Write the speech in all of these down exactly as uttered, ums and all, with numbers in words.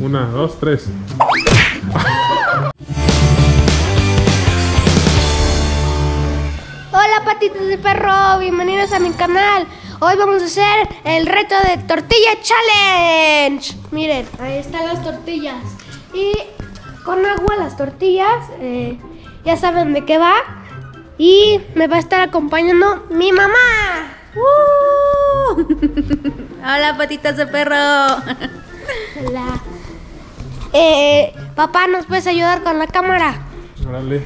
Una, dos, tres. Hola patitas de perro, bienvenidos a mi canal. Hoy vamos a hacer el reto de tortilla challenge. Miren, ahí están las tortillas. Y con agua las tortillas, eh, ya saben de qué va. Y me va a estar acompañando mi mamá. ¡Uh! Hola patitas de perro. Hola. Eh, papá, ¿nos puedes ayudar con la cámara? Órale.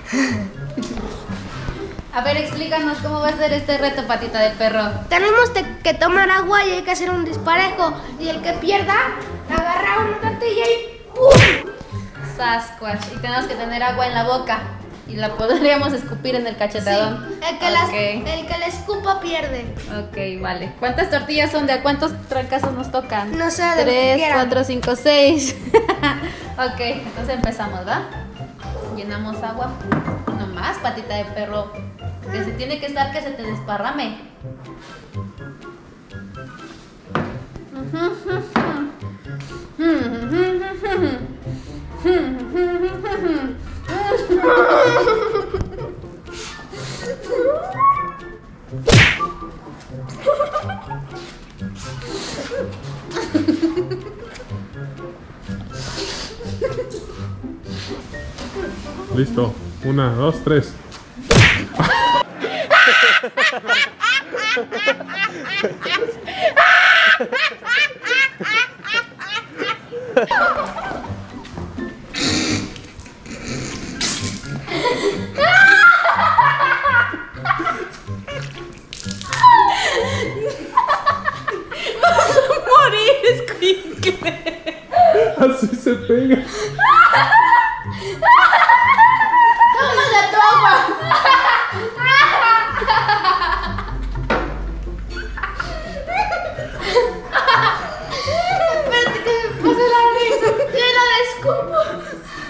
A ver, explícanos cómo va a ser este reto, patita de perro. Tenemos que tomar agua y hay que hacer un disparejo. Y el que pierda, agarra una tortilla y ¡pum! Sasquatch. Y tenemos que tener agua en la boca. Y la podríamos escupir en el cachetadón. Sí, el que, las, okay. el que la escupa pierde. Ok, vale. ¿Cuántas tortillas son? ¿De a cuántos trancazos nos tocan? No sé, de lo que Tres, quieran. cuatro, cinco, seis. Ok, entonces empezamos, ¿va? Llenamos agua. No más, patita de perro. Que se tiene que estar que se te desparrame. Listo. Una, dos, tres. ¡Vas a morir, escuincle! Así se pega. ¡Tómale tu agua! Espérate que me pase la risa. Yo la descupo.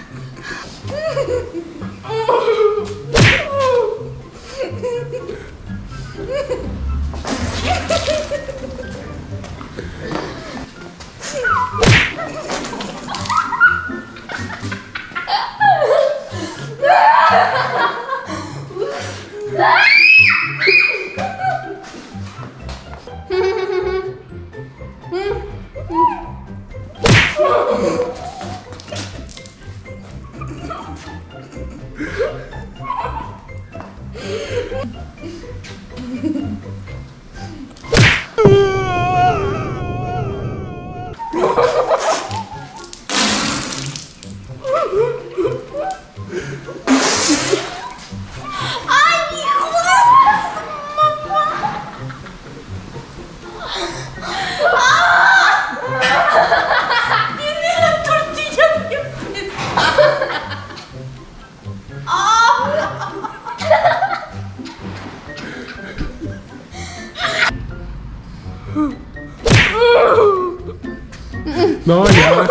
No, ya.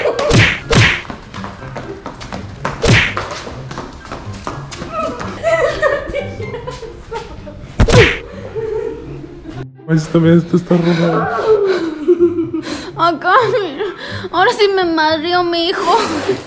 Esto, esto está robado. Acá, mira. Ahora sí me madrió mi hijo.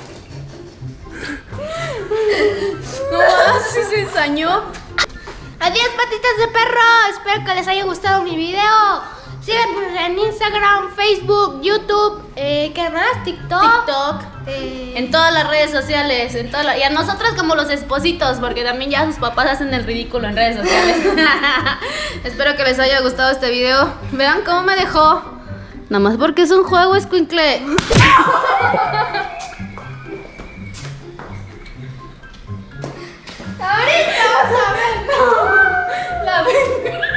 No, sí se ensañó. Adiós patitas de perro. Espero que les haya gustado mi video. Síganos en Instagram, Facebook, YouTube, eh, ¿qué más? TikTok. TikTok. Eh, En todas las redes sociales, en todas la- y a nosotros como los espositos, porque también ya sus papás hacen el ridículo en redes sociales. Espero que les haya gustado este video. Vean cómo me dejó. Nada más porque es un juego, escuincle. Ahorita vas a ver. La venganza.